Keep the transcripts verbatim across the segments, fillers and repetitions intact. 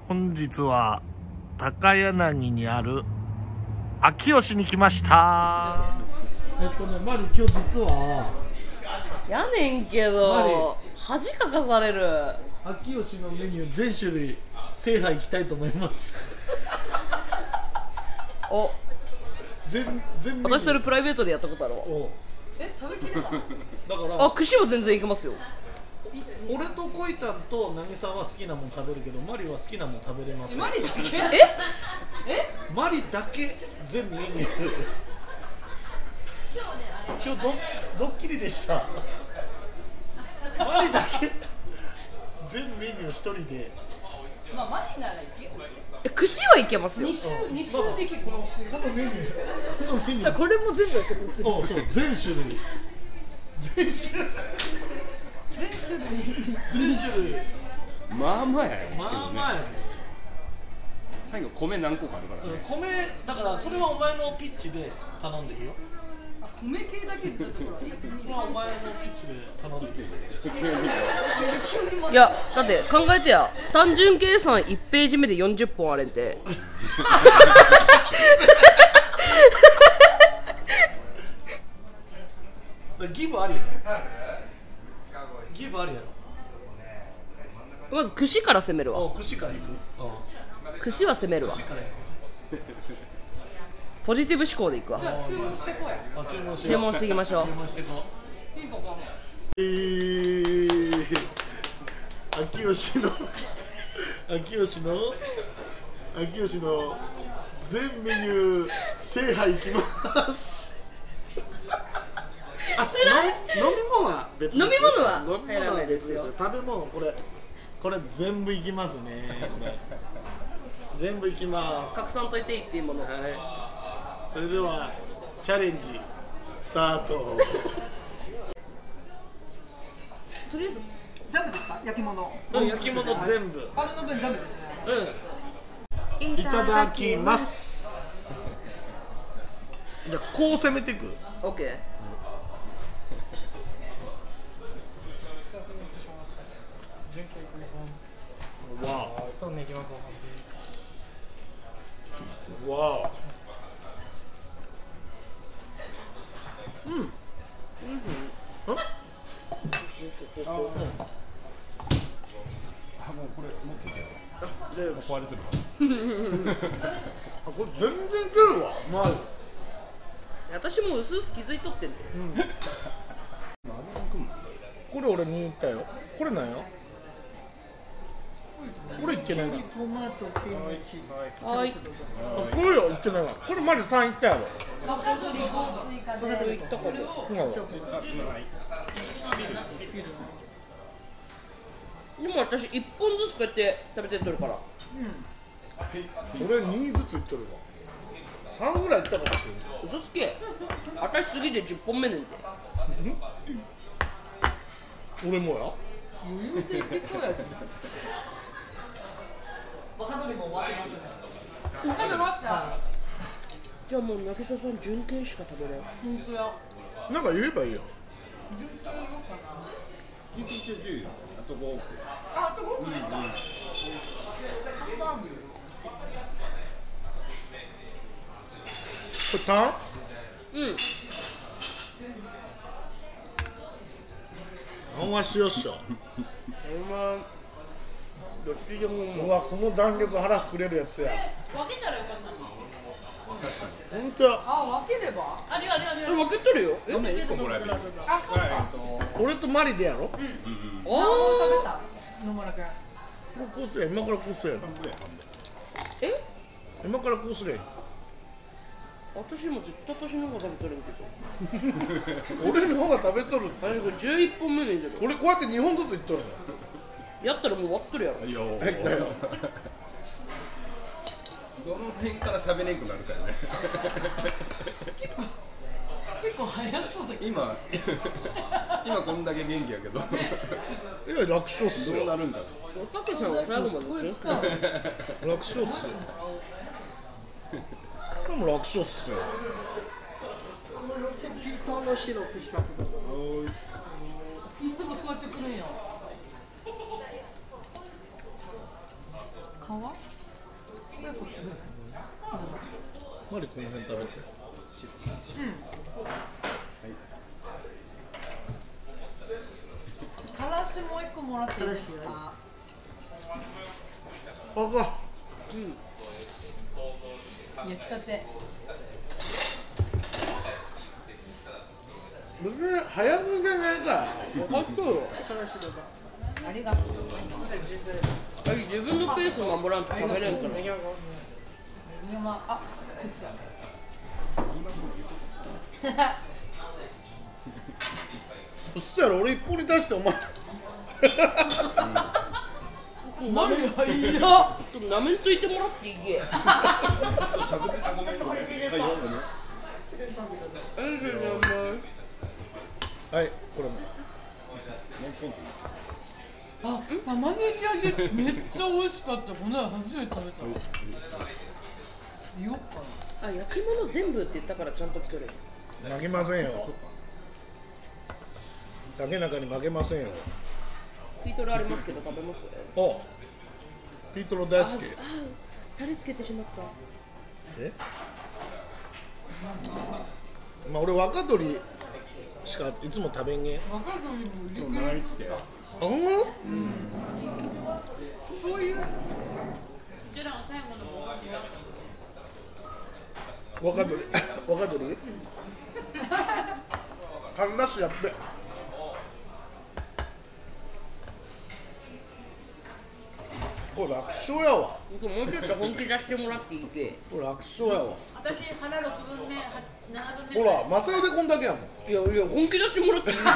本日は高柳にある秋吉に来ました。えっとね、マリ今日実はやねんけど恥かかされる。 秋吉のメニュー全種類制覇いきたいと思いますお全全私それプライベートでやったことあるわ。 え、食べきれた。だからあ、串は全然いけますよ。 俺とコイタンと渚は好きなもん食べるけど、マリは好きなもん食べれません。 マリだけええマリだけ全メニュー今日 ど, ドッキリでしたマリだけ全メニュー一人で。 まあマリならいける。 え、串はいけますよ。 二周二周できる。このこのメニューこのメニューこれも全部やってる。 そうそう全種類全種類全種類全種類まあまあやよ。 まあまあやね。 最後米何個かあるからね。 米だからそれはお前のピッチで頼んでいいよ。 あ、米系だけでだってほらいちにそれはお前のピッチで頼んでいいよ。 いや、だって考えてや、単純計算いちページ目でよんじゅっぽんあれんてギブありやろ。ギブありやろ。 まず串から攻めるわ。 お串からいく。 串は攻めるわ。 串からいく。 ポジティブ思考でいくわ。 注文してこい。 あ、注文して注文していきましょう。 注文していこう。 ピンポンポン。 えー、秋吉の秋吉の秋吉の全メニュー制覇いきますあ、飲み、飲み物は別です。 飲み物は飲み物は別ですよ。食べ物これこれ全部いきますね。これ全部いきます。 拡散といて一品物。 はい。それではチャレンジスタート。 とりあえずジャムですか？焼き物。 焼き物全部。 あの分ジャムですね。 うん。いただきます。じゃあこう攻めていく。 オッケー。 わお。わお。うん。うん。うん。 あ、もうこれ持っていける。壊れてるから。 あ、これ全然出るわ。まあ。 私もうすうす気づいとってんで。うん、 これ俺に行ったよ。これなんよ。これいけないな。 トマト、キムチ。 はい。 あ、これよいけないな。これまで三いったやろ。 若鶏を追加で。 これといったかも。でも私一本ずつこうやって食べてとるから。 うん。俺にずついってるわ。三ぐらいいったかもしれない。 嘘つけ。私次で十本目ねんて。 俺もや。 余裕でいけそうやし。若鶏も終わってますね。若鶏終わった。 じゃあもう渚さん準券しか食べれん。 本当や。 なんか言えばいいよ。 順調言おうかな。 一日じゅうよ。あとごおく。 あ、あとごおくやった。ハンバーグ。 これタン？ うん。 タンは塩っしょ。 お前どっちでももう。 うわ、この弾力腹くれるやつや。 分けたらよかったの。 本当や。 あ、分ければ。あ、りありありあり。 分けとるよ。 え、一個もらえる。 あ、そうか。 俺とマリでやろ。 うん。あ、食べた。野村君。 こうすりゃ今からこうすりゃ。 え？ 今からこうすりゃ。 私も絶対私の方が食べとるんけど。 俺の方が食べとる。 あれこれじゅういっぽんめねんけど。 俺こうやってにほんずついっとるの。 やったらもう終わっとるやろ。 いやはいだよ。 どの辺から喋れんくなるかよね。 結構結構早そうだけど。 今今こんだけ元気やけど。 いや楽勝っすよ。 どうなるんかな。 おたけさんは最後までこれ使う。 楽勝っすよ。でも楽勝っすよ。 ピーターのシロップしかする。いいとこ座ってくるんよ。 これこっちだね。 マリこの辺食べて。 からしもう一個もらっていいですか。 あか。 焼きたて。 別に早くじゃないから。 分かっとるよ。 ありがとう。 あれ自分のペース守らんと食べれんから。 ネギまあこっちや。 うっそやろ俺一本に対してお前。 なめんといいな。なめんといてもらっていいけ。 はいこれも。 あ、玉ねぎ揚げめっちゃ美味しかった。この間初めて食べた。言おうかあ、焼き物全部って言ったからちゃんと来とる。 負けませんよ。竹中に負けませんよ。 ピートルありますけど食べます？ おピートロ大好き。 あ、タレつけてしまった。 えまあ俺若鶏しかいつも食べんげん。 な。若鶏も売り切れとった。 あ、ほんま？ そういう。 若鶏若鶏かんだしやっべ。これ楽勝やわ。 もうちょっと本気出してもらっていいけ。 これ楽勝やわ。 私腹六分目、七分目。 ほら、マサヨでこんだけやもん。 いやいや、本気出してもらっていいけ。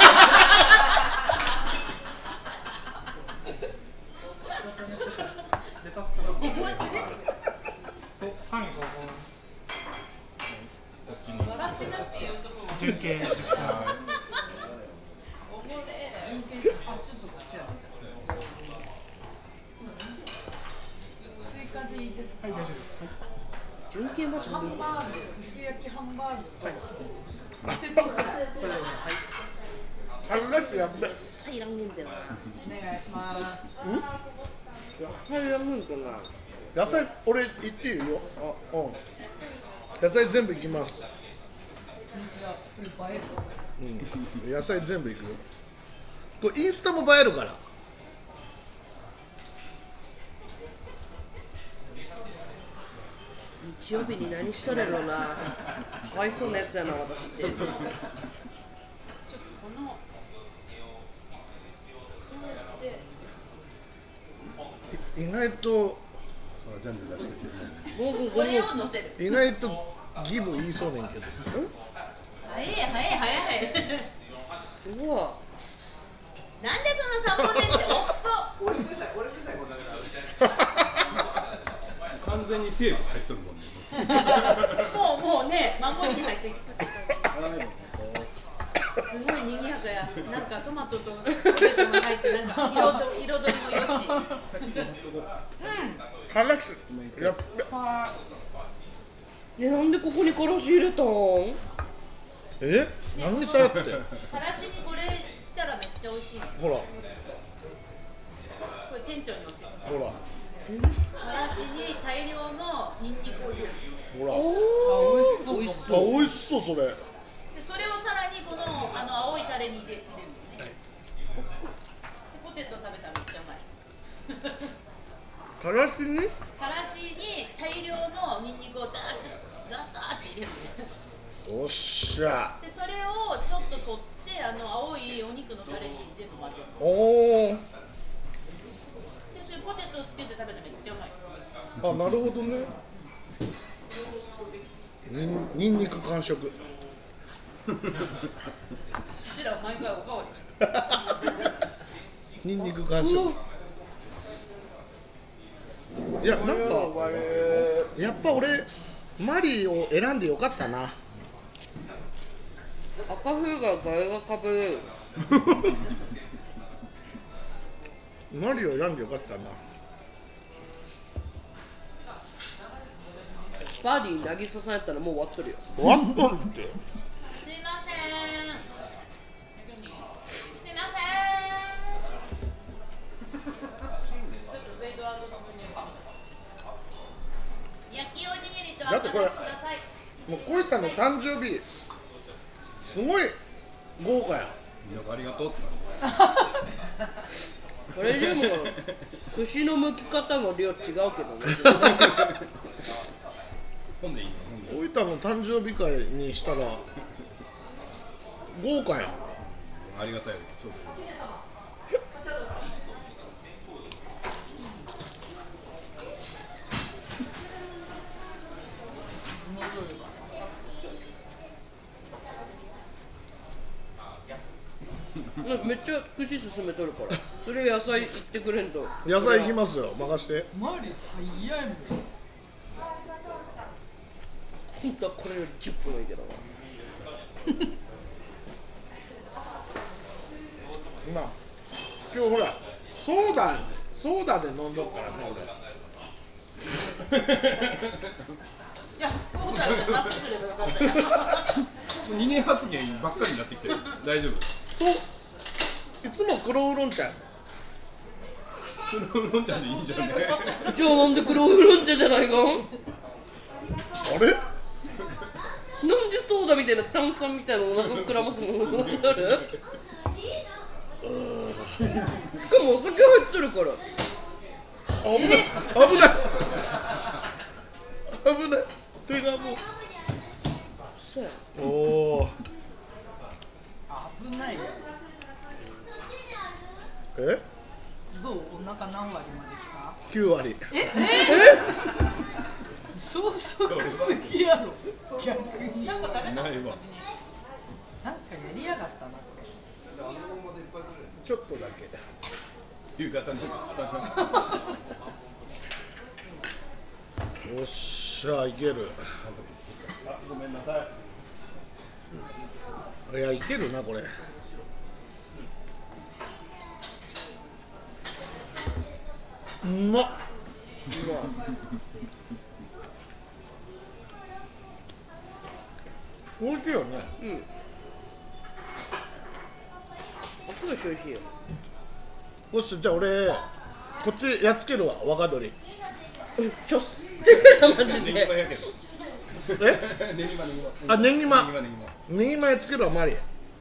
笑ってなくて言うとこ。 中継。 あ、ちょっとこっちや。追加でいいですか。 はい、大丈夫です。 純系マジハンバーグ、串焼きハンバーグ。ポテトフライ。 かんだしやっべ。 さいらんねんだよな。 お願いします。 さいらんねんだな。 野菜、俺言っていいよ。あ、うん。野菜全部いきます。 じゃあこれ映える。 うん。野菜全部いくよ。これインスタも映えるから。 日曜日に何しとれるのな。かわいそうなやつやな、私って。 ちょっとこの。 意外とジャンル出してもうもうこれを乗せる。 意外とギブ言いそうねんけど。 早い早い早い。 うわ。 なんでそのサボテンって遅っ。 俺でさえ俺でさえこんだけだ。 完全にセーブ入っとるもんね。 もうもうね、守りに入ってきた。すごい賑やかや。なんかトマトとポテトも入ってなんか彩り彩りもよし。 からしやっべ。 え、なんでここにからし入れたん？ え何さやってからしにこれしたらめっちゃ美味しい。 ほらこれ店長に教えました。 ほらからしに大量のニンニクを入れる。 ほら。 あ、美味しそう。 美味しあ、 そう。 美味しそうそれ。 でそれをさらにこのあの青いタレに入れ入れるのね。でポテト食べたらめっちゃうまい。 からしにからしに大量のニンニクをダーシザサーって入れるのね。 おっしゃ。 でそれをちょっと取ってあの青いお肉のタレに全部混ぜる。 おお。 でそれポテトつけて食べたらめっちゃうまい。 あ、なるほどね。にんにんにく完食。 うちらは毎回おかわり。 にんにく完食。いや、なんかやっぱ俺マリを選んでよかったな。 赤風が誰が食べれる？ マリを選んでよかったな。 バーディー渚さんやったらもう終わっとるよ。 終わっとるって。 すいません。すいません。ちょっとフェードアウトの分には。 ってこれもうこいたの誕生日すごい豪華や。 なんかありがとうってこれでも串の剥き方の量違うけどね。 本でいいの？本でいいこいたの誕生日会にしたら豪華や。 ありがたいよ。そうめっちゃ串進めとるからそれ野菜いってくれんと。 野菜いきますよ、任して。 マリ早いもん。 本当はこれよりじゅっぷんはいいけどな。 今今日ほらソーダソーダで飲んどくからねいや、そうだってなってくればよかったよ。 もうにねん発言ばっかりになってきてる。大丈夫？ 俺。そういつも黒ウーロン茶。 黒ウーロン茶でいいんじゃね？ じゃあなんで黒ウーロン茶じゃないかん。 あれなんでソーダみたいな炭酸みたいなお腹膨らますものになる。しかもお酒入っとるから危ない危ない危ない手がもそうやう。おお危ないよ。 えどう？お腹何割まで来た？ きゅう割。 少々すぎやろ。逆に。 ないわ。 なんかやりやがったなって。 ちょっとだけ。 夕方のよっしゃいける。 あ、ごめんなさい。 いやいけるなこれ。うまっ。美味しいよね。 うんあ、すごい美味しいよ。 よしじゃあ俺こっちやっつけるわ若鶏。 ちょっせなマジネギマで。 やけど。 えネギマネギマ。 あネギマネギマネギマ。 ネギマやっつけるわマリ。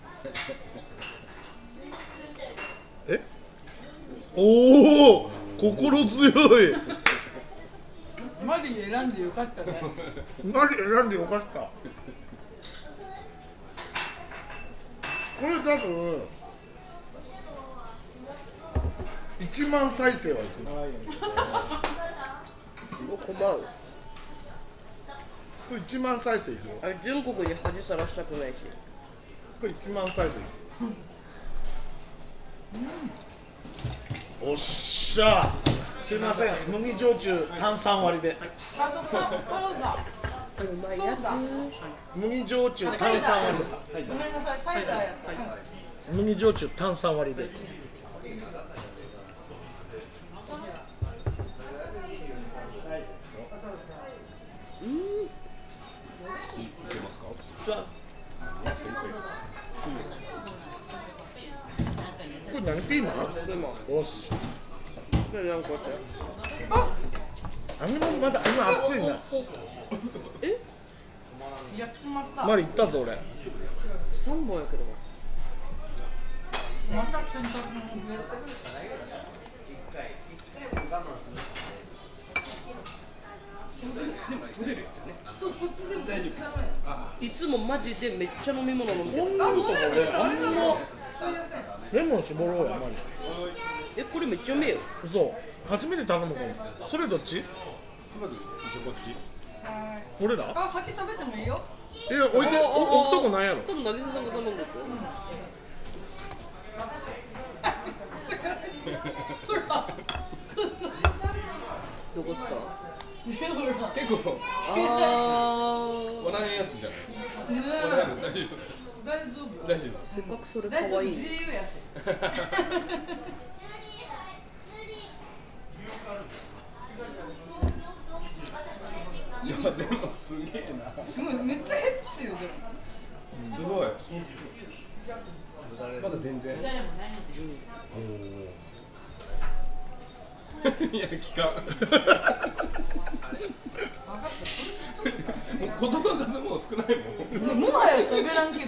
えおお心強い。 マリ選んでよかったね。 マリ選んでよかった。これ多分いちまん再生はいく。 もう困る。 これいちまん再生いくよ。 あれ全国に恥さらしたくないし。 これいちまん再生いく。おっしゃすいません麦焼酎炭酸割りで。 あとさ、そうだ。 うまいや麦焼酎炭酸割りごめんなさい、サイダーやった。 で。麦焼酎炭酸割りで。 いけますか？ つ。じゃあこれ何ピーマン？ でもおっしこれなんかこうやってあれもまだ今熱いな。 えやっちまった。 マリ行ったぞ俺。 三本やけどまた洗濯物増えた。 取れるやつね。 そう、こっちでも大丈夫。 いつもマジでめっちゃ飲み物飲んでる。 女の子が俺あんますいません。 レモン絞ろうやマリ。 えこれめっちゃうめえよ。 そう初めて頼むかも。それどっち？ まず一緒こっち。 はい俺ら？ あ、先食べてもいいよ。 え置いてお置くとこないやろ。 多分渚さんが頼んでて。 ほら。 どこっすか。 ね、ほら。 結構あー笑えんやつじゃない。 ね笑える大丈大丈夫。 夫大丈せっかくそれ可大丈夫、 愛い自由やし。 夫。いやでもすげえな。 すごい、めっちゃ減ってるよ、でも。 すごい。まだ全然。いや聞かん。 言葉数も少ないもん。 もはや喋らんけど。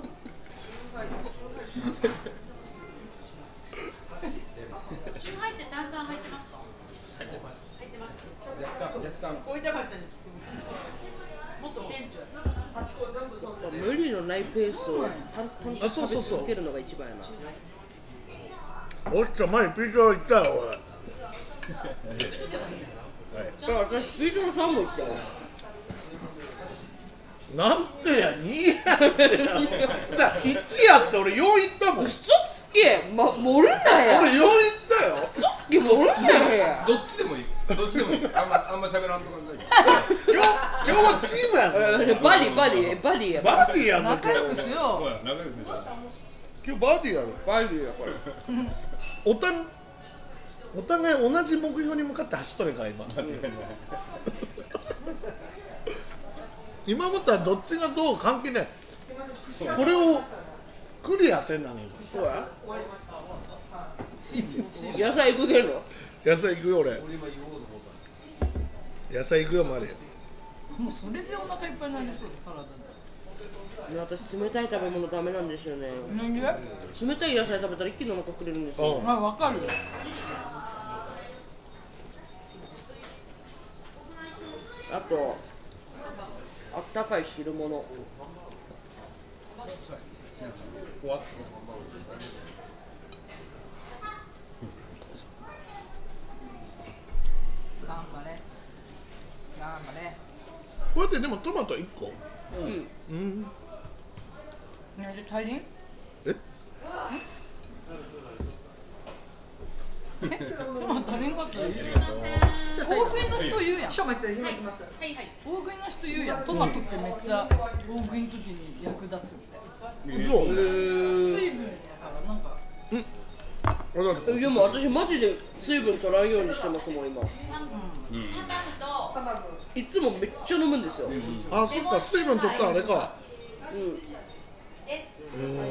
チューハイって炭酸入ってますか？ 入ってます。 入ってます。 若干若干。 大分橋さんに聞く。もっと店長。 無理のないペースを淡々とあそうそうそう食べ続けるのが一番やな。 おっちゃん前にピーチョロ行ったよ俺。 だから私ピーチョロさんも行ったよ。 なんでやにやってやいちやって俺よん行ったもん。 嘘つけ、ま、盛るなや。 俺よん行ったよ。 嘘つけ、盛るなや。 どっちでもいい。どっちでもいい。あんまあんま喋らんとかない。 今日今日はチームやぞ。 バディバディバディや。 バディやぞ。 仲良くしほよら長いですね。 今日バディやろ。 バディやこれ。 おたんお互い同じ目標に向かって走っとるから今。 間違いない。 今またどっちがどう関係ない。これをクリアせんなのに。 そうや。 う。チームチーム。 野菜食えるの？ 野菜行くよ俺。野菜行くよマリ。 もうそれでお腹いっぱいになりそうですサラダで。 私冷たい食べ物ダメなんですよね。 なんで？ 冷たい野菜食べたら一気にお腹くれるんですよ。 うんあ、わかる。 あとあったかい汁物。 終わっ頑張れ。頑張れ。 これってでもトマトいっこ。 うん。 うん。 なんで足りん？ え？ トマト足りんかったら言う。大食いの人言うやん。 はいはいはい。 大食いの人言うやん。トマトってめっちゃ大食いの時に役立つって。 そう。 水分やからなんか。 あだってでも私マジで水分取らんようにしてますもん今。 ハンバーグといつもめっちゃ飲むんですよ。 あそっか水分取ったらあれか。 うん。 です。 うわ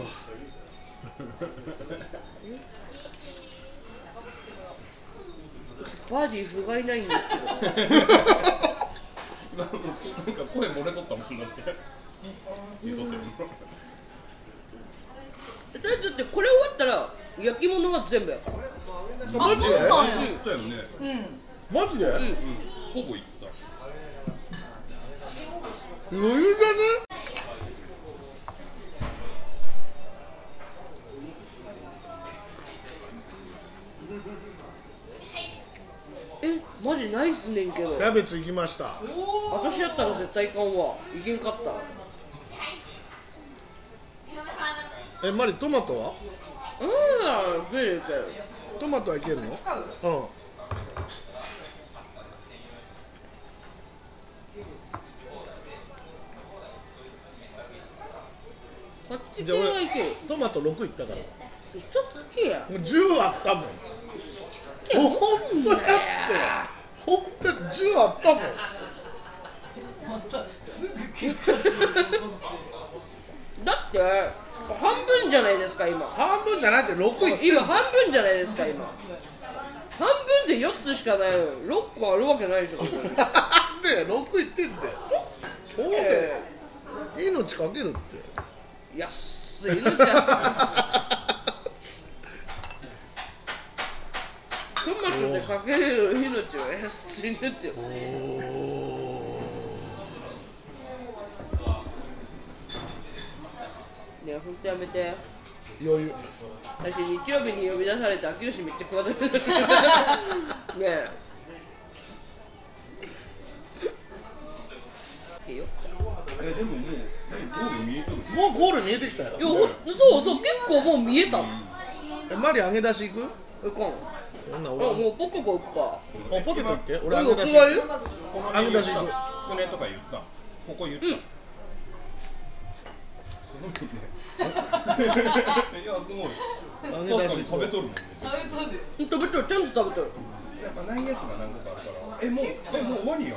バーディー不甲斐ないんですけど。 なんか声漏れとったもんだって。言うとったよ。 とりあえずってこれ終わったら焼き物は全部やから。 あ、そうなんや。 そうやよね。 うん。 マジで？ うん。 ほぼいった。 余裕だね。 え、マジないっすねんけど。 キャベツ行きました。 私やったら絶対いかんわ。いけんかった。 えマリトマトは？ うん、ベルかよ。 トマトはいけるの？ 使う？ うん。 こっち系はいける。 トマトろくいったから。 一つけや。 もうじゅうあったもん。ほんとやって。ほんとやってじゅうあったもん。 またすぐ結果する。 だって半分じゃないですか今。 半分じゃなくてろくいってん今半分じゃないですか今。半分でよっつしかないの。ろっこあるわけないでしょ。 なんでろくいってんだよ。そうで命かけるって。 安いのじゃ。トマトでかけれる命は安いのですよ。ねえ、ほんとやめて。 余裕。 私日曜日に呼び出されて秋吉めっちゃ食われてる。ねえ。いいよ。 えでももうゴール見えてる。 もうゴール見えてきたよ。 いや、ほそうそう、結構もう見えた。 えマリ揚げ出し行く？ うかん。あ、 そんな俺。 もうポココ行くか。 あポテト行って。俺うん、 揚げ出し。 加える？ 揚げ出し行く。 つくねとか言った。ここ言った。 うん。 すごいね。いやすごい。 揚確げ出し行く。 かに食べとるもんね。 食べとる。 食べとる、ちゃんと食べとる。 やっぱないやつが何個かあるから。えもうえもう終わりやん。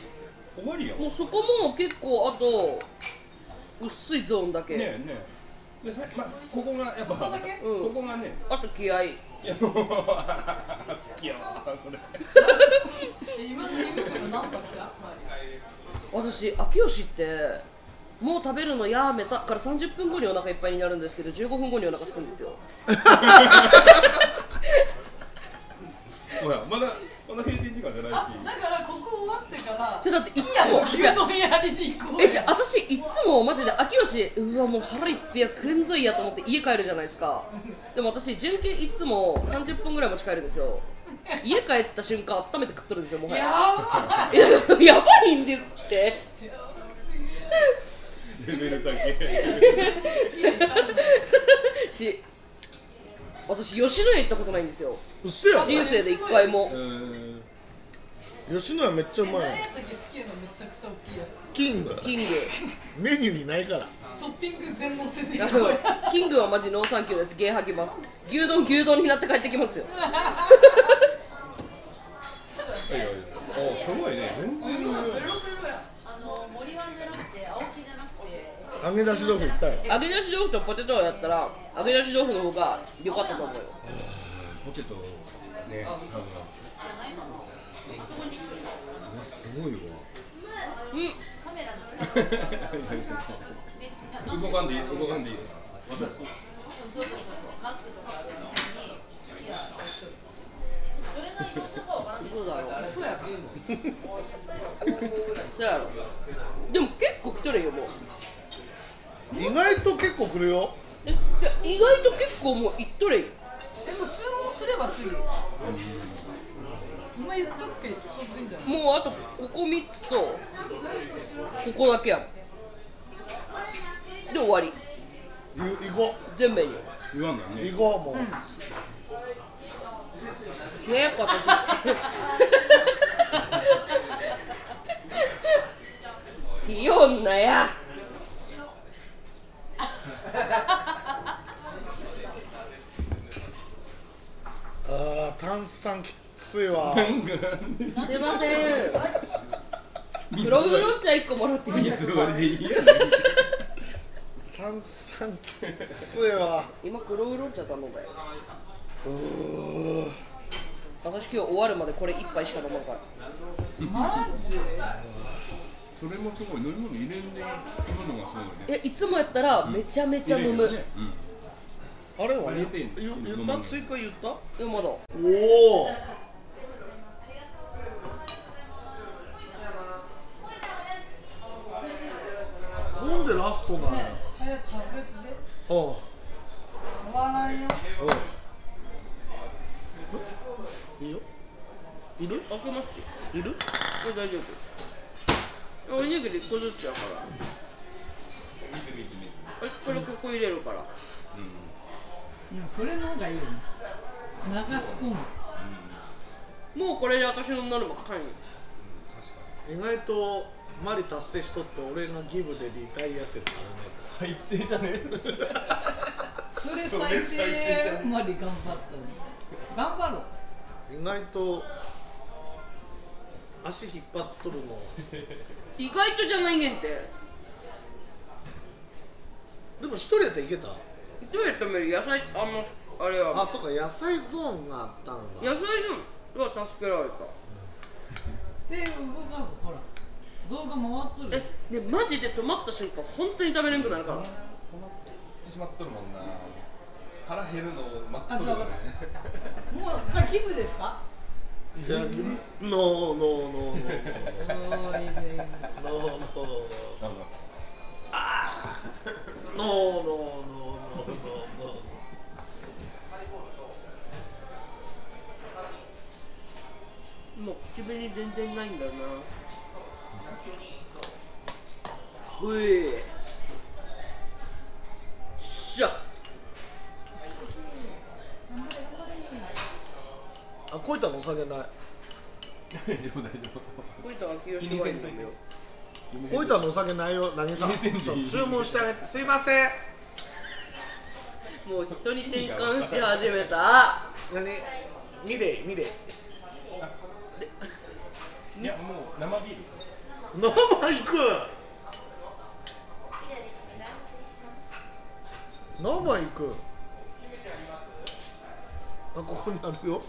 終わりやん。ねもうそこも結構あと薄いゾーンだけ。 えねでさまあここがやっぱそこだけうんここがねあと気合い。 いやもう好きやわそれ今の夢とか何発や私秋吉ってもう食べるのやめたからさんじゅっぷんごにお腹いっぱいになるんですけどじゅうごふんごにお腹空くんですよ。 ほらまだまだ閉店時間じゃないあ、 しだからここ終わってからちょだっていつ好きやもの牛丼やりに行こうえじゃあ私いつもマジで秋吉うわもう腹いっぺやくんぞいやと思って家帰るじゃないですか。でも私純系いつもさんじゅっぷんぐらい持ち帰るんですよ。家帰った瞬間温めて食っとるんですよもはや。 やばいややばいんですってレベルだけし私吉野家行ったことないんですようっせや人生で一回も。 うん吉野家めっちゃうまいえ何やったっけ好きなのめちゃくちゃ大きいやつキングキングメニューにないからトッピング全乗せていあこうやのキングはマジノーサンキューです。ゲー吐きます。牛丼牛丼になって帰ってきますよ。 いやいやおすごいね全然あの森湾じゃなくて青木じゃなくて揚げ出し豆腐いったよ揚げ出し豆腐とポテトをやったら揚げ出し豆腐の方が良かったと思うよ。 ポテトねあのすごいわうんカメラの近く動かんでいい動かんでいい私そうそうそうマックとかあるのにいやどれが移動したかわからないどうだろうそうやろそうやろでも結構来とるよもう。 意外と結構来るよえじゃあ意外と結構もういっとるよ。 でも注文すれば次今言っとくけどちょっといいんじゃないもうあとここみっつとここだけやもんで終わりい行こ全メニュー。 言わんのうね行こうもう、 冷ややっぱ私ピヨンなやあー炭酸きついわすいません黒ウーロン茶いっこもらっていいです水か。 割りでいいやね炭酸きついわ今黒ウーロン茶頼んだよ。 うー私今日終わるまでこれ一杯しか飲まんから。 マジそれもすごい飲み物入れんで飲むのがすごいねえいつもやったらめちゃめちゃ飲む。 入れるよねあれは入れてん言言った追加言ったでもまだおお今でラストなんやね早く食べておう終わらんよおういいよいる開けますよ。 いるこれ大丈夫。おにぎりいっこずつやから。 水水水えこれここ入れるから。 でもそれの方がいいよね流し込むもうこれで私のなるばっかり。 意外とマリ達成しとって俺がギブでリタイア説あるね最低じゃねそれそれ最最低じゃん低まり頑張ったね頑張ろう意外と足引っ張っとるの意外とじゃないねんって。 でも一人やったらいけたどうやっても野菜あんまあれはあ、そっか野菜ゾーンがあったんだ野菜のは助けられた。 で動かすほら動画回っとるえでマジで止まった瞬間本当に食べれんくなるから。 止まってしまっとるもんな腹減るの待あ、 っとるよじゃあねもうじゃあギブですかいや、ノーノーノーノーノーおーいいねいいねノーノーノーなんかノーノーノーノーノーノーもう口紅全然ないんだよな。ほいしゃあ、こういったのお酒ない大丈夫大丈こいつは秋夫気吉ワイにせんといてン飲むよ。 こういったのお酒ないよ、何さん入れてんでいい注文してあげて、すいませんもう人に転換し始めた。 何ミレイ、ミレイいやもう生ビール生行く生行く。あ、ここにあるよ。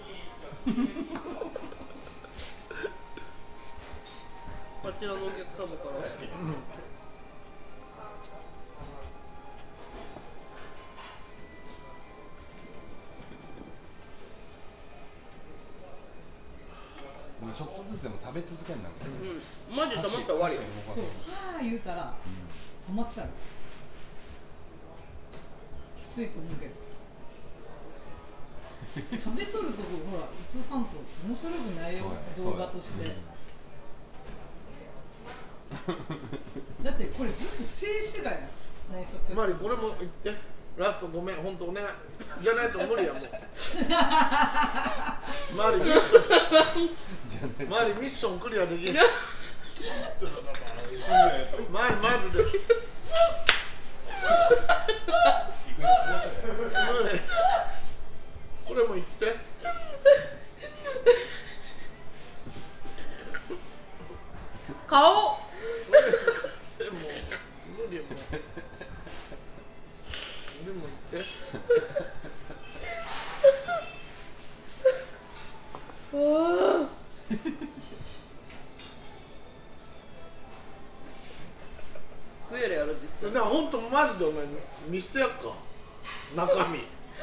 こちらのお客様から。 もうちょっとずつでも食べ続けんなんかね。 うん、マジで溜まったら終わりよ。 そう、はあ言うたら止まっちゃう。きついと思うけど。食べとるとこほら映さんと面白くないよ、動画として。だってこれずっと静止画や。内側。 マリこれも言って。ラストごめん、本当お願い。じゃないと無理やもう。マリミッション。マリミッションクリアできん。マリマジで。これも言って。 顔。 でも無理やもん。でも言って。 食えるやろ実際。 だから本当マジでお前見してやっか。中身。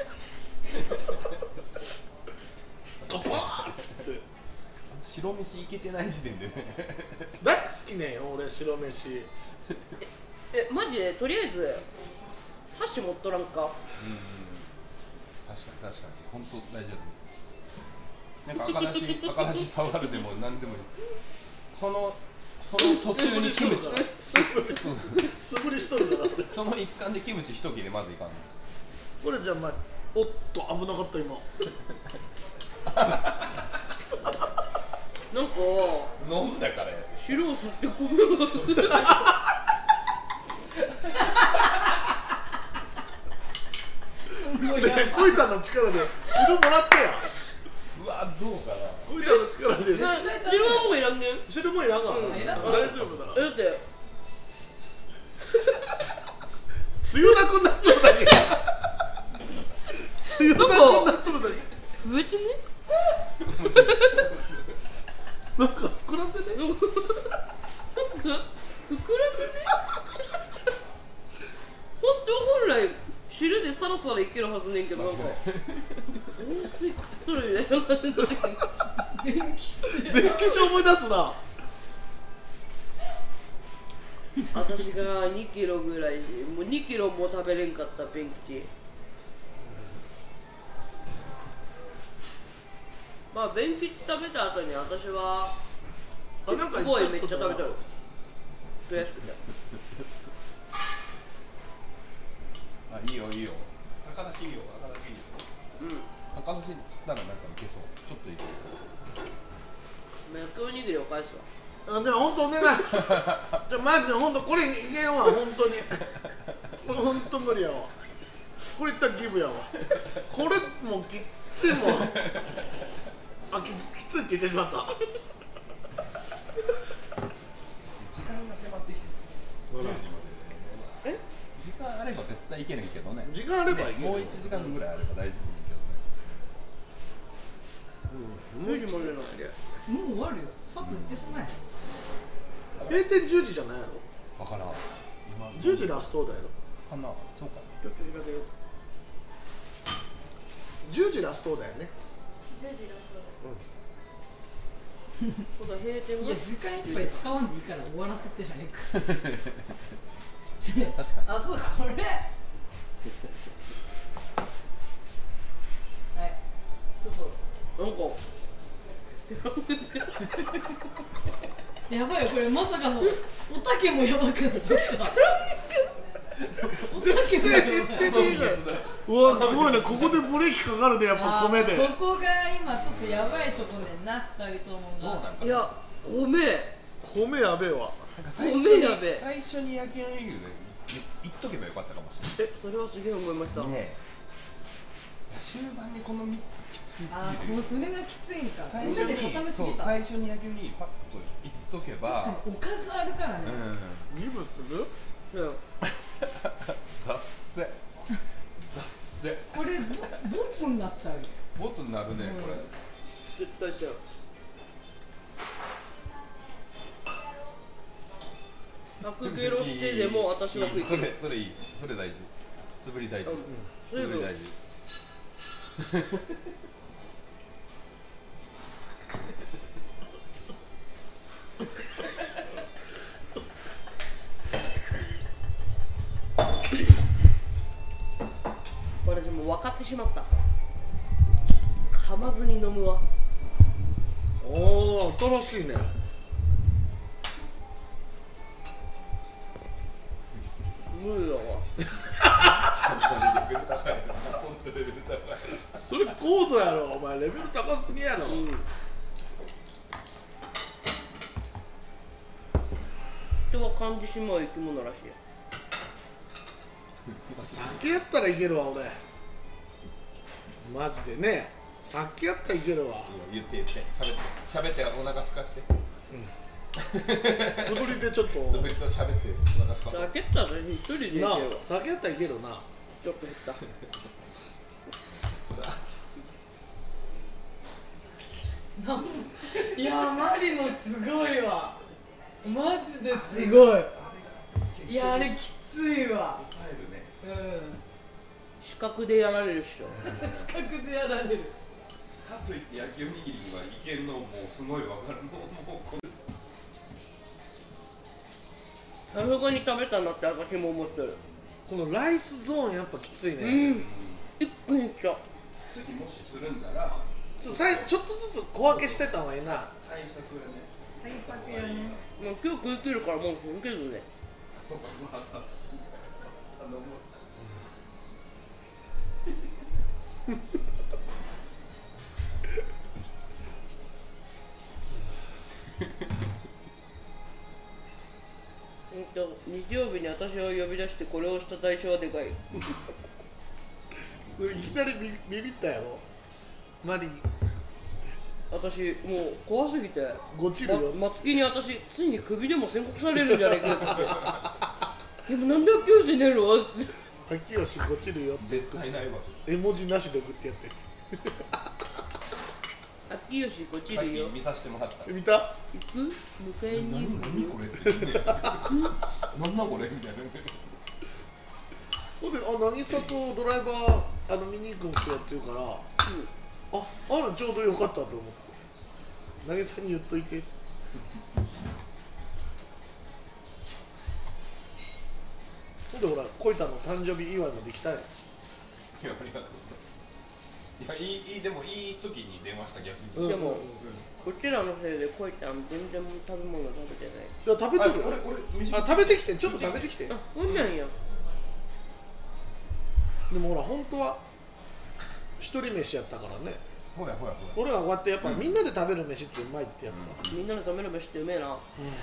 カパーッつって。 白飯いけてない時点でね。 大好きねんよ俺白飯。 え、マジでとりあえず箸持っとらんか。 うんうん。確かに確かに本当大丈夫。なんか赤だし赤だし触るでも何でもいい。そのその途中にキムチ。 素振りしとるから俺。 その一環でキムチ一切れまずいかんの。 これじゃあまあおっと危なかった今。 なんか飲むだからや。 汁を吸ってこぶ。 コイタの力で汁もらってや。 うわどうかな。 コイタの力です。 汁はもういらんねん。 汁もいらんが。 うん大丈夫だな。 え、だってつゆだくになっとるだけ。つゆだくになっとるだけ。 増えてね。 なんか膨らんでね。 なんか膨らんでね。本当本来汁でサラサラいけるはずねんけど、なんか雑炊食っとるみたいな感じの時に電気帳思い出すな。 私がにキロぐらい、もうにキロも食べれんかったペン吉。まあベン吉食べた後に私はあなんかすごいめっちゃ食べたよ。悔しくて。 あいいよいいよ。赤だしいいよ赤だしいいよ。 うん。 赤だしつったらなんかいけそう。ちょっといける。 焼きおにぎりを返すわ。 あでも本当お願い。じゃあマジで本当これいけんわ本当に。これ本当無理やわ。これいったらギブやわ。これもうきっちりもう。あききついって言ってしまった。 時間が迫ってきてる。 え？ 時間あれば絶対いけないけどね。 時間あればいける、 ね、もういちじかんぐらいあれば大丈夫だけどね。 うん、無理無理無理。 もう終わるよ。さっと言ってしまえ。 閉店じゅうじじゃないやろ。 わからん。今じゅうじラストだよ。 かな。そうか。 ちょっと調べよう。 じゅうじラストだよね。 じゅうじラスト。 そうだ、閉店がいや時間いっぱい使わんでいいから終わらせて早く。 確かに。 あ、そうこれ。はい。ちょっとなんかやばいよこれまさかのおたけもやばくなってきた。おたけもやばい。 全然言ってねえから。うわすごいね。ここでブレーキかかるねやっぱ米で。 ここが今ちょっとやばいとこねんなふたりともが。 どうなんかな。 いや、米米やべえわ。 なんか最初米にやべえ最初に焼きおにぎりで言っとけばよかったかもしれえ、それはすげえ思いました。 ない。ねえ。いや終盤にこのみっつきついすあー、 ぎるよ。 もうそれがきついんか。 最初みんなで固めにそうすぎた。 最初に焼きおにぎりパッと言っとけば。 確かにおかずあるからね。 うん。 ギブする？ うん。 だっせ。 だっせこれボツになっちゃうよ。 ボツになるね、これ絶対そう。ひゃくゲロしてでも私は食いそれそれいい、それ大事、素振り大事、 うん素振り大事私もう分かってしまった。噛まずに飲むわ。 おお、新しいね。 無理だわ。 レベル高いな、本当レベル高い。 それ高度やろ、お前レベル高すぎやろ。 うん。人は感じしまう生き物らしい。 酒やったらいけるわ俺。マジでね、酒やったらいけるわ。 言って言って、喋って喋ってお腹すかして。 素振りでちょっと。 素振りと喋ってお腹すかして。 酒ったら私一人でいけるなあわ。、 酒やったらいけるな。 ちょっと減った。 いやマリノすごいわ。マジですごい。いやあれきついわ。 帰るね。 うん。 視覚でやられるっしょ。 視覚でやられる。 かといって焼きおにぎりにはいけんのもうすごいわかる。もうもうこさすがに食べたなって私も思ってる。 このライスゾーンやっぱきついね。 うん。一気にいっちゃう。 次もしするんならちょさいちょっとずつ小分けしてた方がいいな。 対策やね。 対策やね。 もう今日食い切るからもういけるね。 そうか、まあさす頼もち。 ほんと日曜日に私を呼び出してこれをした代償はでかい。 いきなりビビビったやろ。マリー私もう怖すぎて、 ごちるよ。 ま、松木に私ついに首でも宣告されるんじゃないかっつってでもなんで秋吉寝るのっつって秋吉ごちるよって絶対ないわ。 絵文字なしで送ってやって秋吉こちさっるよき見させてもらった。 見た。 行く迎えに何行く何これってね。なんなんこれみたいな。 ほんで、あ、渚とドライバーあの見に行くんすよって言うから、あ、あらちょうどよかったと思って渚に言っといてっつってほんでほら、コイタの誕生日祝いもできたやん。 いや、ありがとうございます。いや、いい、いい、でもいい時に電話した逆に。 でもうんうちらのせいでこいたん全然食べ物食べてない。 いや、食べてるよ。 俺、俺、 あ、食べてきて、ちょっと食べてきて。 あ、ほんなんや。 でもほら、本当は一人飯やったからね。 ほやほやほや。 俺はこうやってやっぱみんなで食べる飯ってうまいってやっみんなで食べる飯ってうめえな。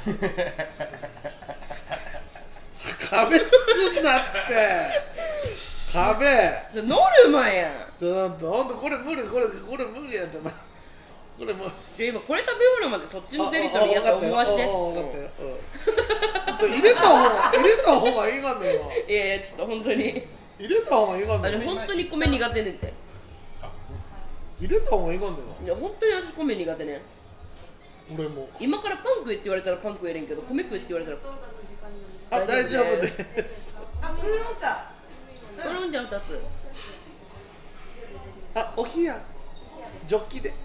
ぱ、壁作んなって壁それノルマやん。 ちょっとほんとこれ無理これこれ無理やってまこれもうじゃあ今これ食べようのまでそっちのテリトリーやと思わして。 分かったようん入れた方が入れた方がいいがんねんわいやいやちょっと本当に。 入れた方がいいがんねんあれ本当に米苦手ねんって。 入れた方がいいがんねんわいや本当に私米苦手ねん。 俺も今からパン食えって言われたらパン食えれんけど米食えって言われたら。 あ大丈夫ですあ、ウーロン茶。 これじゃあふたつ。 あお冷やジョッキで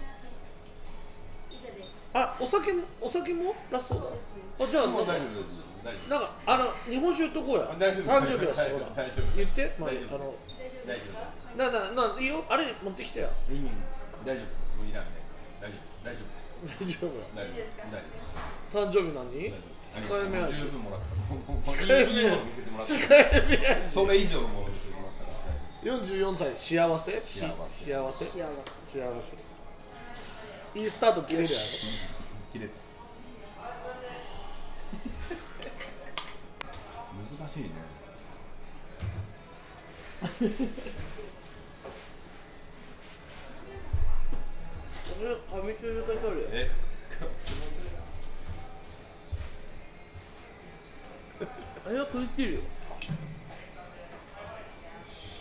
あお酒もお酒もラストだあじゃあなんかもう大丈夫です。大丈夫。 なんかあの日本酒とこうやあ大丈夫誕生日やし大丈夫ほら大丈夫言ってまあ大丈夫あの大丈ななないいよあれ持ってきてよ夫。うん。大丈夫。もういらんね。大丈夫。大丈夫です。 大丈夫大丈夫です。大丈夫です。 誕生日何大丈夫控えめ味十分もらった。もうもういいいいもの見せてもらった。それ以上のもの見せてもらったから大丈よんじゅうよんさい幸せし幸せ幸せいや幸せいいスタート切れるやろ夫。切れた。難しいね。 俺噛み続けとるよ。 え。 あれは食い切るよ。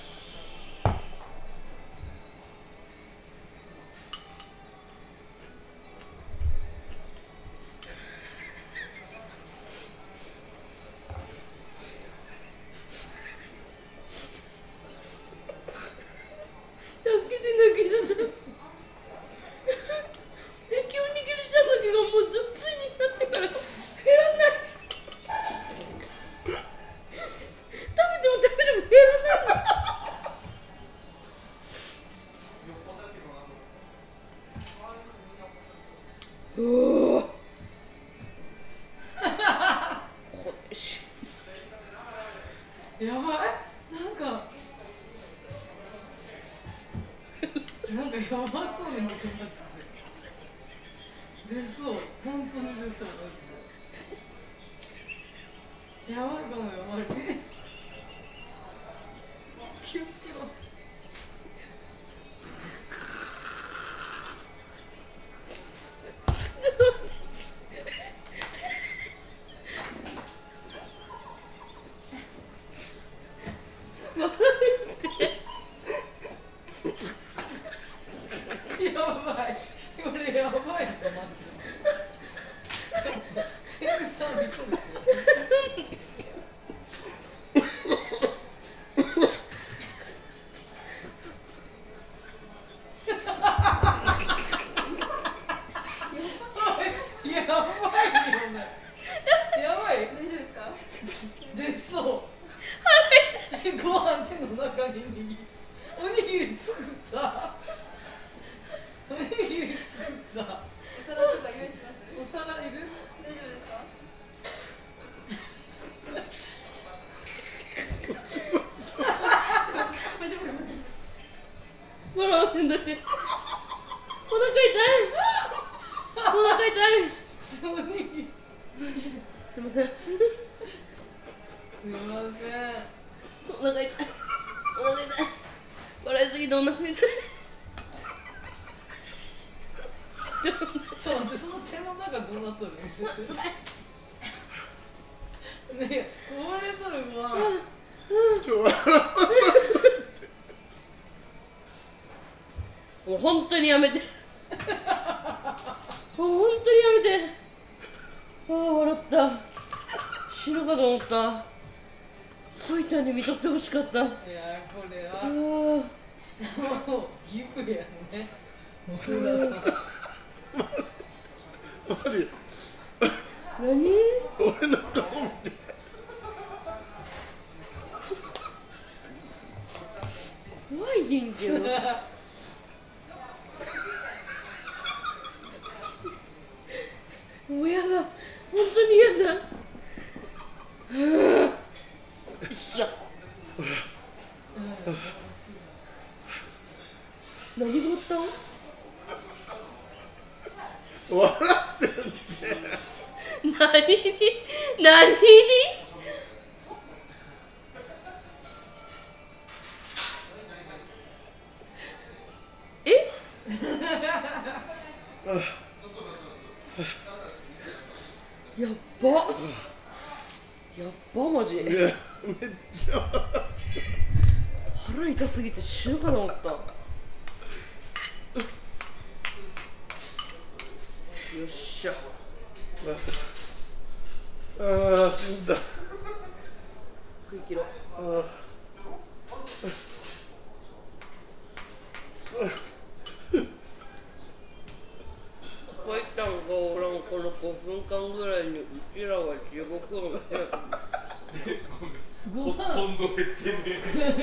うおこれしやばい。なんかなんかやばそうな気がして出そう。本当に出そうマジで。やばいかもよマジで。気をつけろ。やばい。これやばいとマジで。天才びっくりする。やばいよね。やばい。 大丈夫ですか？ 出そう。ご飯手の中に握りおにぎり作った。おにぎり作った。 お皿とか用意します？ お皿いる？ 大丈夫ですか？マジこれ待って。 笑わせんだってお腹痛いお腹痛いおにぎり。 すいませんすいません。 お腹痛いお腹痛い笑いすぎてお腹痛いちょっとちょっと待って、その手の中どうなっとるんですか？ねえ、こぼれとるご飯。 ちょ笑わせもう本当にやめてもう本当にやめてああ笑った死ぬかと思ったこいたんに見とってほしかったあいやこれはあもうギブやね。もうださマジ何俺の顔見て怖いねんけどもうやだ本当にやだはあよっしゃ何があったん笑ってんって何に何にえやっばやっばマジいやめっちゃ笑って腹痛すぎて死ぬかと思ったよっしゃああ死んだ食い切ろうあこいたんがおらんこのごふんかんぐらいにうちらは地獄の部屋ほとんど減ってね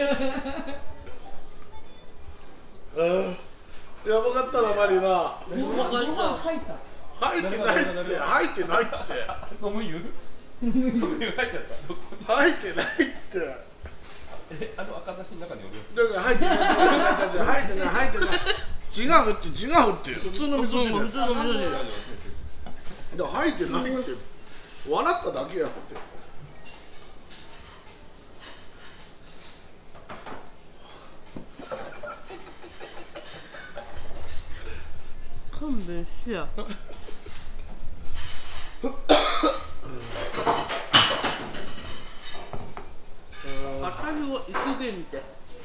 あやばかったなマリナごまかした吐いた。 吐いてないって吐いてないって飲む湯飲む湯入っちゃったどこに吐いてないってえあの赤だしの中におるやつだから吐いてない吐いてない吐いてない違うって違うって普通の味噌汁普通の味噌汁だから吐いてないって笑っただけやって勘弁してや私は行くげんて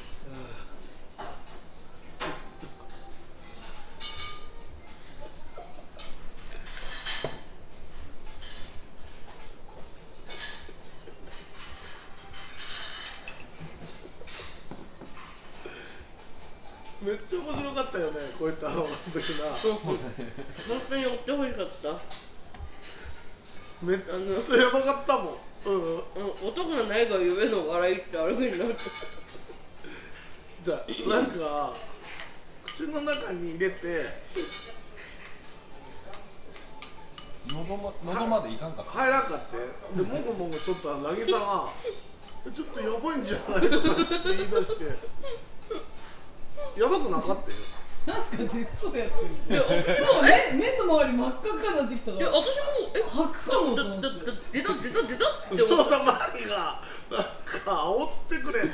めっちゃ面白かったよねこういったの時なそうそう本当に追ってほしかっためっちゃやばかったもんうんうんうん男がないがゆえの笑いってあるふうになるじゃあなんか口の中に入れて喉ま喉までいかんかった入らんかってでもぐもぐしとったら渚が「ちょっとやばいんじゃない?」とかって言い出してやばくなかったよ。 なんか出そうやってる。 いや目目の周り真っ赤っかになってきたから。 いや私もえ吐くかもと思って。 だだだ出た出た出たってそう思っただマリがなんか煽ってくれって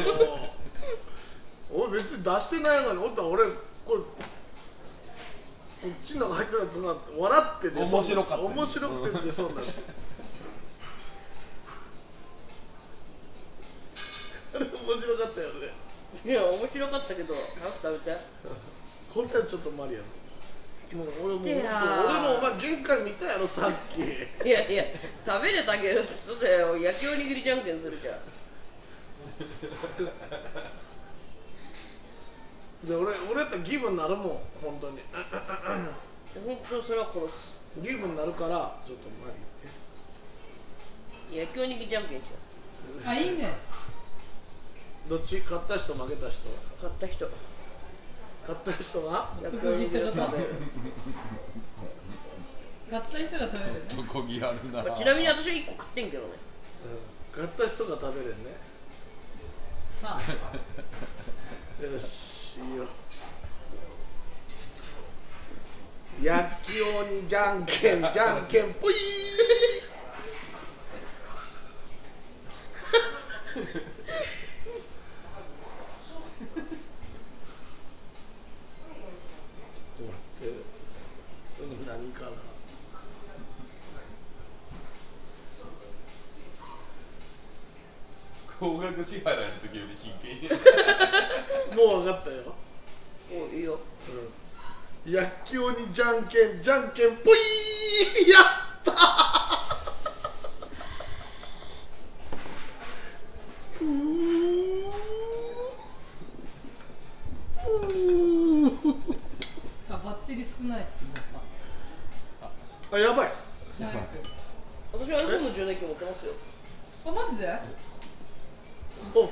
俺別に出してないのにおったら俺これこっちの中入ってるやつが笑って出そう面白かった面白くて出そうになるあれ面白かったよね。 いや面白かったけど早く食べてこれはちょっとマリやろ。もう俺もいや俺もお前限界見たやろさっき。 いやいや食べれたけどちょっとよ焼きおにぎりじゃんけんするじゃんで俺俺やったらギブになるもん本当に本当それは殺すギブになるからちょっとマリ焼きおにぎりじゃんけんしよあ、いいね。 どっち勝った人負けた人う買った人勝った人が焼きおにぎりを食べる買った人が食べるね。 男気あるなまあちなみに私はいっこ食ってんけどね買った人が食べれんね。 さよしいいよ。焼き鬼じゃんけんじゃんけんぽいちょっと待って次何かな。 高額支払いの時より真剣にもう分かったよ。 おいいようん、焼き鬼じゃんけんじゃんけんぽいやったーぷーぷーあ、バッテリー少ないってあやばい。 思った。 私は iPhone の充電器持ってますよあ、マジで？ お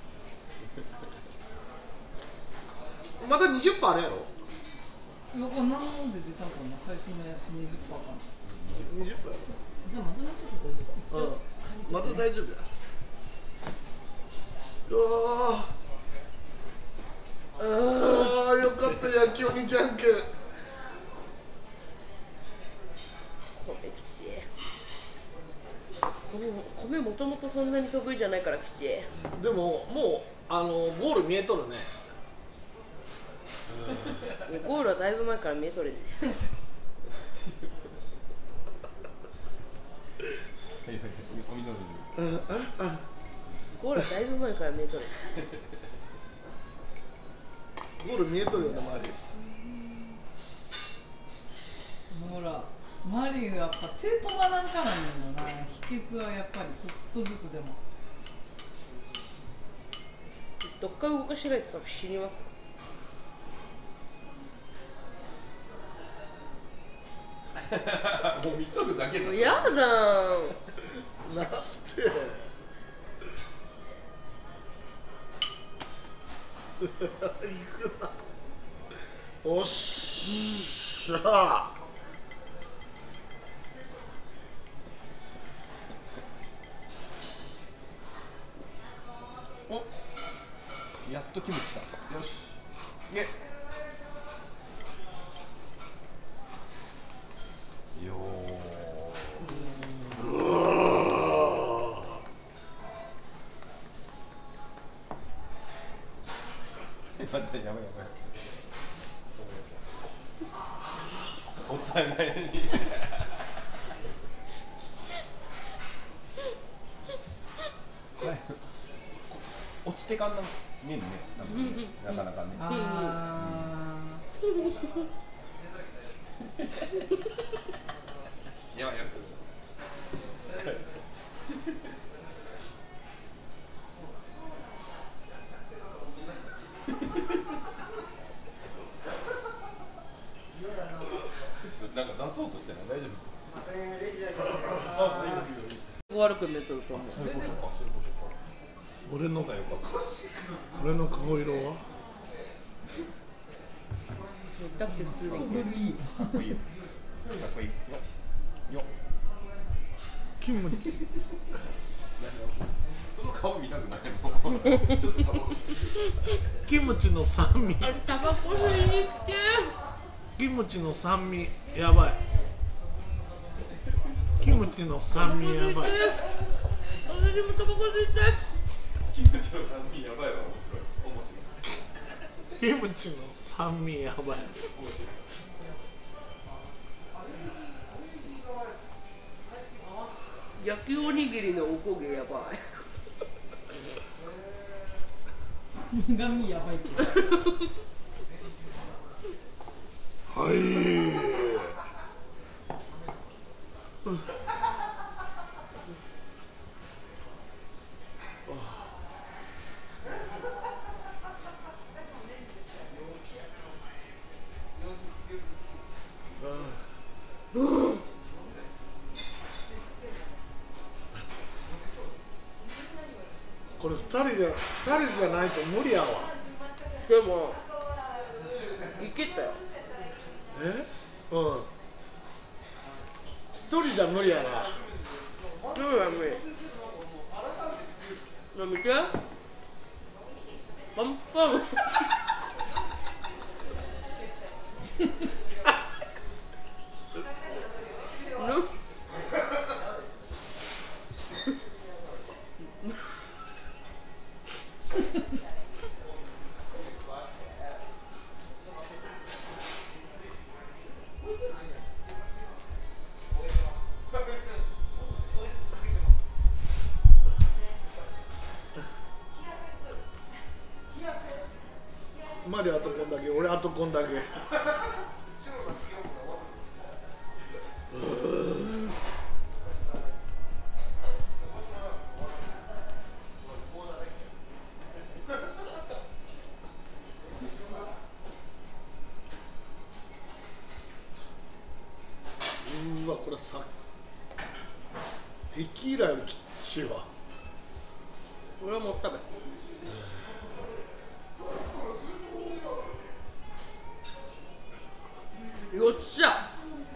まだ にじゅっパーセント あるやろ。 わかんない。何ので出たのかな、最初のやつ にじゅっパーセント かな。 にじゅっパーセンじゃあまだもうちょっと大丈夫。一応借りててね。 トまだ大丈夫や。うわーあーよかった焼き鬼じゃんけん。 米吉米米もともとそんなに得意じゃないから吉でももうあのゴール見えとるね。 いやゴールはだいぶ前から見えとれんではいはいはいおみのりゴールはだいぶ前から見えとれんゴール見えとるよね周り。 ほら、マリーがやっぱ手止まらんからねんだな。秘訣はやっぱりちょっとずつでも。 どっか動かしてないと多分死にますもう見とるだけだもうやだーんなんで行くな。おっしゃおやっとキム来たよしいけよー待ってやばいやばいお互いに落ちてかんな見えんねなんかねなかなかねあやばいやばいなんか出そうとしてない大丈夫悪く見えとると思うそういうことかそういうことか俺のよかった俺の顔色はだって普通にー、これいいよ。 かっこいいよかっこいいよよキムその顔見たくないのちょっとタバコ吸ってるキムチの酸味あタバコ吸いに来てキムチの酸味やばいキムチの酸味やばい私もタバコ吸いたいキムチの酸味やばいわ面白い面白いキムチの酸味やばい面白い焼きおにぎりのおこげやばい苦味やばいけどはいこれ二人で二人じゃないと無理やわ。 でもいけたよえ？うん。一人じゃ無理やな。 無理は無理な見てパンパンマリあとこんだけ、俺あとこんだけ。うわ、これさ、テキーラよりきっちいわ。 俺はもう食べよっしゃ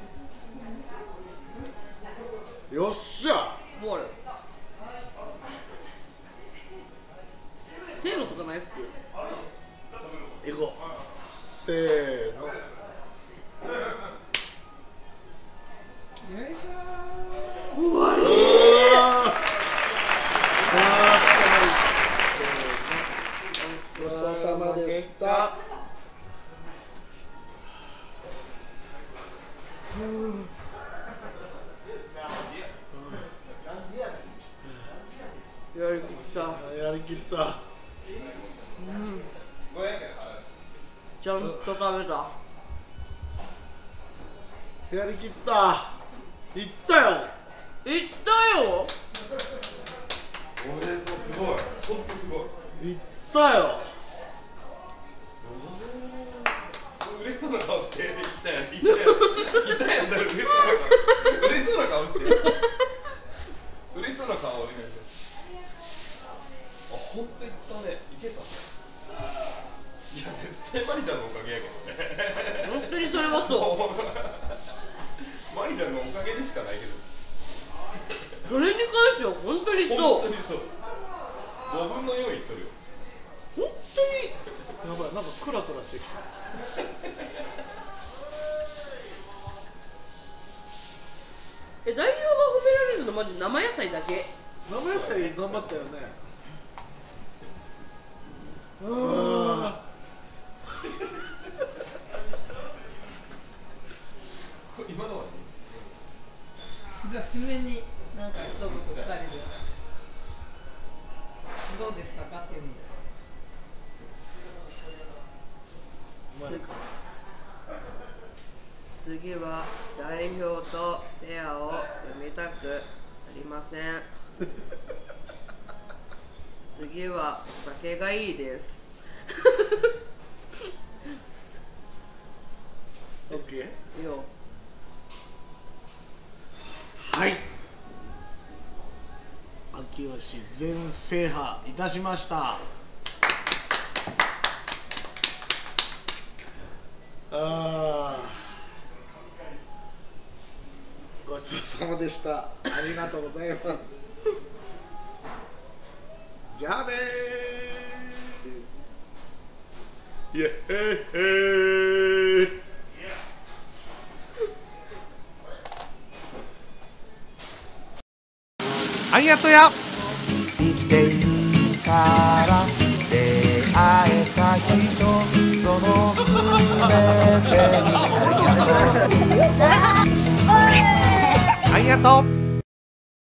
よっしゃ。 もうあるせーのとかないやつ行こう。せーの。 よいしょ終わりうわー。ごちそうさまでした。 やりきったやりきった。 ちゃんと食べたやりきった。いったよ。 いったよおめでとうすごい本当すごいいったよ。 嬉しそうな顔して言ったやん言ったやん言ったやんだから嬉しそうな顔嬉しそうな顔して嬉しそうな顔お願いしますあ、ほんと言ったねいけたいや絶対マリちゃんのおかげやけどね本当にそれはそうマリちゃんのおかげでしかないけどそれに関しては本当にそう本当にそうごぶんのよんいっとるよ本当にやばい、なんかクラクラしてきた。 え、代表が褒められるのマジ生野菜だけ生野菜頑張ったよね。 うんあ今のはじゃあ締めになんか一言二人でどうでしたかっていうのでうまいか。 次は代表とペアを組みたくありません次はお酒がいいですオッケー。 いいよはい。秋吉全制覇いたしました。あーごちそうさまでした。ありがとうございます。じゃあねー。イエヘヘー。 ありがとうや。 生きているから出会えた人、そのすべてにありがとう。 ありがとう。